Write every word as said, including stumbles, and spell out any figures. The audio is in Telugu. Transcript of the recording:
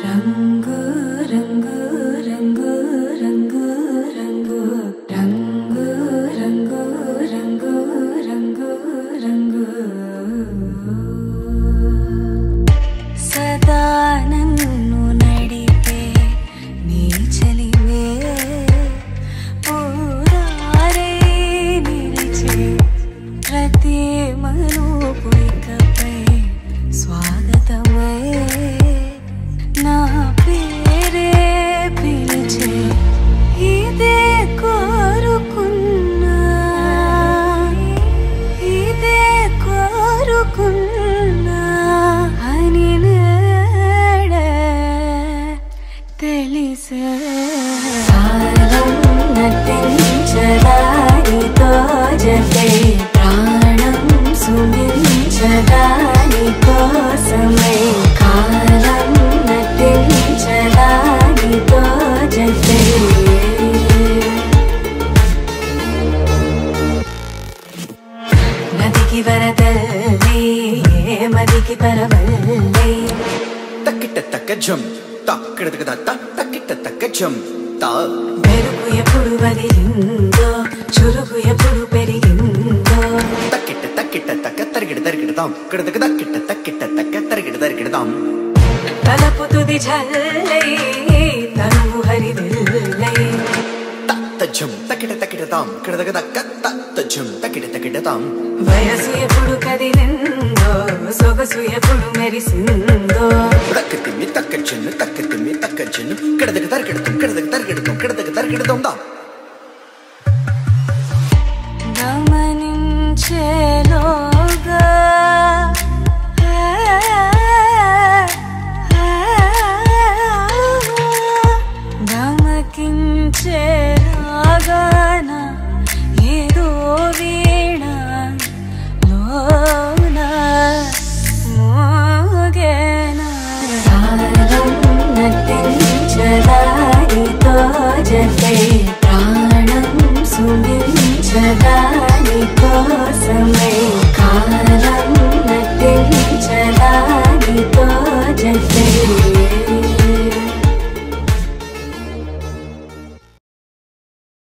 రంగు రంగు రంగు రంగు రంగు రంగు రంగు రంగు రంగు రంగు సదా నన్ను నడిపే నీ చలివే పూరారే నిలిచే ప్రతి మలుపు ఇకపై స్వాగతమై నా పేరే పిలిచే ఇదే కోరుకున్నా ఇదే కోరుకున్నా అని నేడే తెలిసే కాలం నటించడానితో జతే ప్రాణం సుమించడాని కోసమై కాలం నటించడానితో జతే నదికి వరదల్లి మదికి పరవల్లి తక్కిట తక్క జం తక్కిట తక్క తక్కిట తక్క జం తా మెరుపు ఎప్పుడు వదిలిందో చురుకు ఎప్పుడు పెరిగిందో తక్కిట తక్కిట తక్క తరిగిడ తరిగిడతాం ఇక్కడ తక్క తక్కిట తక్కిట తక్క తరిగిడ తరిగిడతాం తలపు తుది జల్లై తనువు హరివిల్లై తజ్జం తక్కిట తక్కిడతాం ఇక్కడ తక్క తక్క తజ్జం తక్కిట తక్కిడతాం వయసు ఎప్పుడు కదిలిందో సొగసు ఎప్పుడు మెరిసిందో తక్కతిమ్మి తక్కచ్చెన్ను తక్కతిమ్మి తక్కచ్చెన్ను ఇక్కడ తగ్గ తరిగిడతాం ఇక్కడ తగ్గ తరిగిడతాం ఇక్కడ తగ్గ తరిగిడతాం దా గమనించేలోగా గమకించేలాగాన ఏదో వీణ లోన మోగేనా కాలం నటించడానితో జతే ప్రాణం సుమించడాని కోసం